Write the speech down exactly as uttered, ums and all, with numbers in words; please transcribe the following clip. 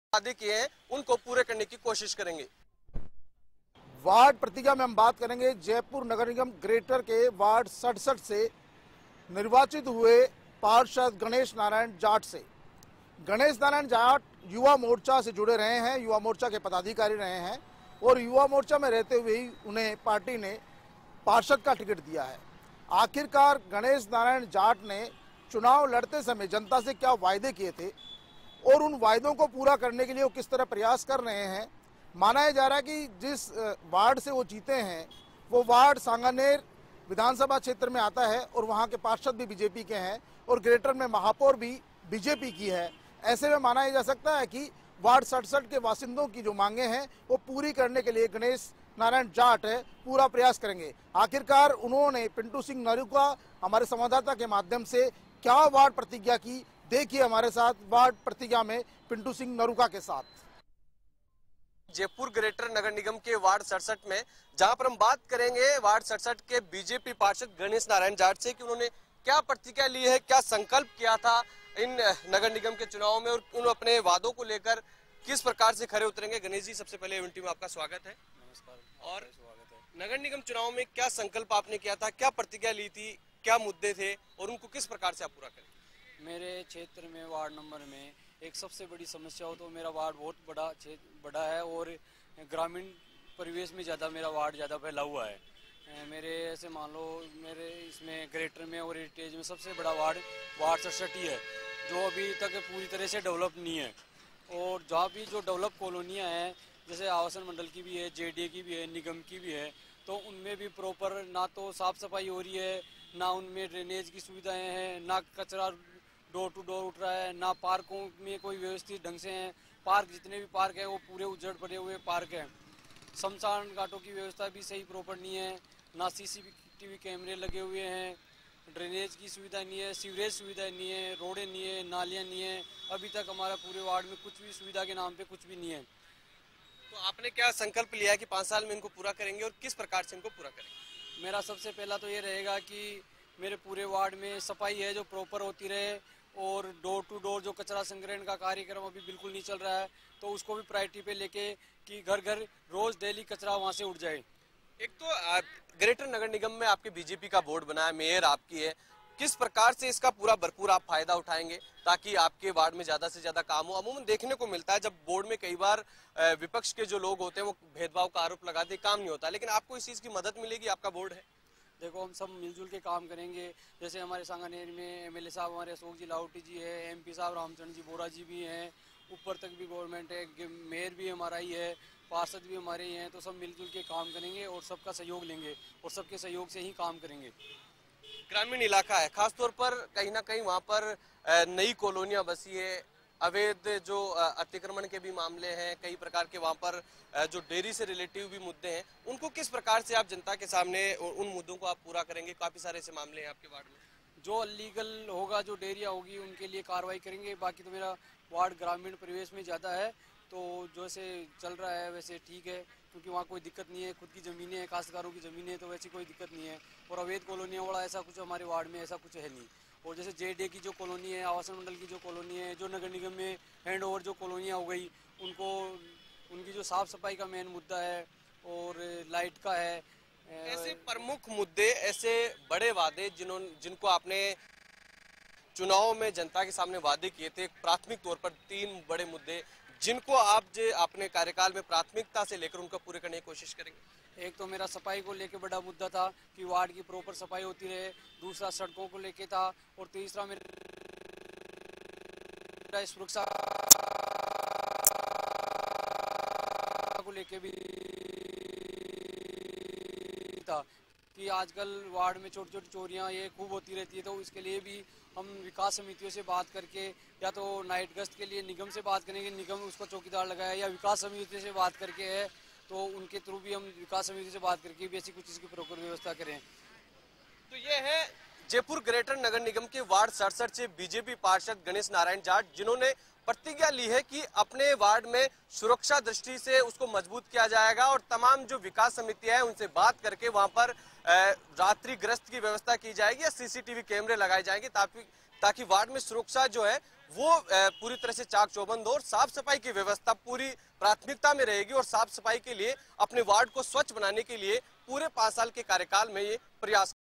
वादे किए हैं उनको पूरे करने की कोशिश करेंगे। वार्ड प्रतिज्ञा में हम बात करेंगे जयपुर नगर निगम ग्रेटर के वार्ड सड़सठ से निर्वाचित हुए पार्षद गणेश नारायण जाट से। गणेश नारायण जाट युवा मोर्चा से जुड़े रहे हैं, युवा मोर्चा के पदाधिकारी रहे हैं और युवा मोर्चा में रहते हुए ही उन्हें पार्टी ने पार्षद का टिकट दिया है। आखिरकार गणेश नारायण जाट ने चुनाव लड़ते समय जनता से क्या वायदे किए थे और उन वायदों को पूरा करने के लिए वो किस तरह प्रयास कर रहे हैं। माना जा रहा है कि जिस वार्ड से वो जीते हैं वो वार्ड सांगानेर विधानसभा क्षेत्र में आता है और वहाँ के पार्षद भी बीजेपी के हैं और ग्रेटर में महापौर भी बीजेपी की है। ऐसे में माना जा सकता है कि वार्ड सड़सठ के बासिंदों की जो मांगे हैं वो पूरी करने के लिए गणेश नारायण जाट है पूरा प्रयास करेंगे। आखिरकार उन्होंने पिंटू सिंह नरूका हमारे संवाददाता के माध्यम से क्या वार्ड प्रतिज्ञा की, देखिए हमारे साथ वार्ड प्रतिज्ञा में पिंटू सिंह नरूका के साथ। जयपुर ग्रेटर नगर निगम के वार्ड सड़सठ में जहां पर हम बात करेंगे वार्ड सड़सठ के बीजेपी पार्षद गणेश नारायण जाट से कि उन्होंने क्या प्रतिज्ञा ली है, क्या संकल्प किया था इन नगर निगम के चुनाव में और उन अपने वादों को लेकर किस प्रकार से खरे उतरेंगे। गणेश जी, सबसे पहले इवेंट में आपका स्वागत है। नमस्कार। और स्वागत है। नगर निगम चुनाव में क्या संकल्प आपने किया था, क्या प्रतिज्ञा ली थी, क्या मुद्दे थे और उनको किस प्रकार से आप पूरा करेंगे। मेरे क्षेत्र में वार्ड नंबर में एक सबसे बड़ी समस्या हो तो मेरा वार्ड बहुत बड़ा बड़ा है और ग्रामीण परिवेश में ज़्यादा मेरा वार्ड ज़्यादा फैला हुआ है। मेरे ऐसे मान लो मेरे इसमें ग्रेटर में और हेरिटेज में सबसे बड़ा वार्ड वार्ड सड़सठ ही है जो अभी तक पूरी तरह से डेवलप नहीं है। और जहाँ भी जो डेवलप कॉलोनियाँ हैं जैसे आवासन मंडल की भी है, जेडीए की भी है, निगम की भी है, तो उनमें भी प्रॉपर ना तो साफ़ सफाई हो रही है, ना उनमें ड्रेनेज की सुविधाएँ हैं, ना कचरा डोर टू डोर उठ रहा है, ना पार्कों में कोई व्यवस्थित ढंग से हैं। पार्क जितने भी पार्क है वो पूरे उजड़ पड़े हुए पार्क हैं। शमशान घाटों की व्यवस्था भी सही प्रॉपर नहीं है, ना सीसीटीवी कैमरे लगे हुए हैं, ड्रेनेज की सुविधा नहीं है, सीवरेज सुविधा नहीं है, रोडें नहीं है, नालियाँ नहीं है। अभी तक हमारा पूरे वार्ड में कुछ भी सुविधा के नाम पे कुछ भी नहीं है। तो आपने क्या संकल्प लिया है कि पाँच साल में इनको पूरा करेंगे और किस प्रकार से इनको पूरा करेंगे। मेरा सबसे पहला तो ये रहेगा कि मेरे पूरे वार्ड में सफाई है जो प्रॉपर होती रहे और डोर टू डोर जो कचरा संग्रहण का कार्यक्रम अभी बिल्कुल नहीं चल रहा है तो उसको भी प्रायोरिटी पे लेके कि घर घर रोज डेली कचरा वहाँ से उठ जाए। एक तो ग्रेटर नगर निगम में आपके बीजेपी का बोर्ड बना है, मेयर आपकी है, किस प्रकार से इसका पूरा भरपूर आप फायदा उठाएंगे ताकि आपके वार्ड में ज्यादा से ज्यादा काम हो। अमूमन देखने को मिलता है जब बोर्ड में कई बार विपक्ष के जो लोग होते हैं वो भेदभाव का आरोप लगाते, काम नहीं होता, लेकिन आपको इस चीज की मदद मिलेगी, आपका बोर्ड है। देखो हम सब मिलजुल के काम करेंगे। जैसे हमारे सांगानेर में एमएलए साहब हमारे अशोक जी लाहौटी जी है, एमपी साहब रामचंद्र जी बोरा जी भी हैं, ऊपर तक भी गवर्नमेंट है, मेयर भी हमारा ही है, पार्षद भी हमारे ही हैं, तो सब मिलजुल के काम करेंगे और सबका सहयोग लेंगे और सबके सहयोग से ही काम करेंगे। ग्रामीण इलाका है, खासतौर पर कहीं ना कहीं वहाँ पर नई कॉलोनियाँ बसी है, अवैध जो अतिक्रमण के भी मामले हैं, कई प्रकार के वहाँ पर जो डेयरी से रिलेटिव भी मुद्दे हैं, उनको किस प्रकार से आप जनता के सामने उन मुद्दों को आप पूरा करेंगे। काफी सारे ऐसे मामले हैं आपके वार्ड में। जो अलीगल होगा, जो डेयरिया होगी उनके लिए कार्रवाई करेंगे। बाकी तो मेरा वार्ड ग्रामीण परिवेश में ज़्यादा है तो जैसे चल रहा है वैसे ठीक है क्योंकि वहाँ कोई दिक्कत नहीं है, खुद की ज़मीनें हैं, काश्तकारों की ज़मीनें हैं तो वैसी कोई दिक्कत नहीं है। और अवैध कॉलोनियाँ वाला ऐसा कुछ हमारे वार्ड में ऐसा कुछ है नहीं। और जैसे जेडीए की जो कॉलोनी है, आवासन मंडल की जो कॉलोनी है, जो नगर निगम में हैंड ओवर जो कॉलोनियाँ हो गई उनको उनकी जो साफ़ सफाई का मेन मुद्दा है और लाइट का है। ऐसे प्रमुख मुद्दे, ऐसे बड़े वादे जिन्हों जिनको आपने चुनाव में जनता के सामने वादे किए थे, प्राथमिक तौर पर तीन बड़े मुद्दे जिनको आप जो अपने कार्यकाल में प्राथमिकता से लेकर उनको पूरे करने की कोशिश करेंगे। एक तो मेरा सफाई को लेके बड़ा मुद्दा था कि वार्ड की प्रॉपर सफाई होती रहे, दूसरा सड़कों को लेके था और तीसरा मेरा सुरक्षा को लेके भी था कि आजकल वार्ड में छोटी छोटी चोरियां ये खूब होती रहती है। तो इसके लिए भी हम विकास समितियों से बात करके या तो नाइट गश्त के लिए निगम से बात करेंगे, निगम उसको चौकीदार लगाया, या विकास समिति से बात करके है तो उनके थ्रू भी हम विकास समिति से बात करके भी ऐसी कुछ इसकी प्रॉपर व्यवस्था करें। तो ये है जयपुर ग्रेटर नगर निगम के वार्ड सड़सठ से बीजेपी पार्षद गणेश नारायण जाट, जिन्होंने प्रतिज्ञा ली है कि अपने वार्ड में सुरक्षा दृष्टि से उसको मजबूत किया जाएगा और तमाम जो विकास समितियां हैं उनसे बात करके वहां पर रात्रि गश्त की व्यवस्था की जाएगी या सीसीटीवी कैमरे लगाए जाएंगे ताकि ताकि वार्ड में सुरक्षा जो है वो पूरी तरह से चाक चौबंद हो और साफ सफाई की व्यवस्था पूरी प्राथमिकता में रहेगी और साफ सफाई के लिए अपने वार्ड को स्वच्छ बनाने के लिए पूरे पांच साल के कार्यकाल में ये प्रयास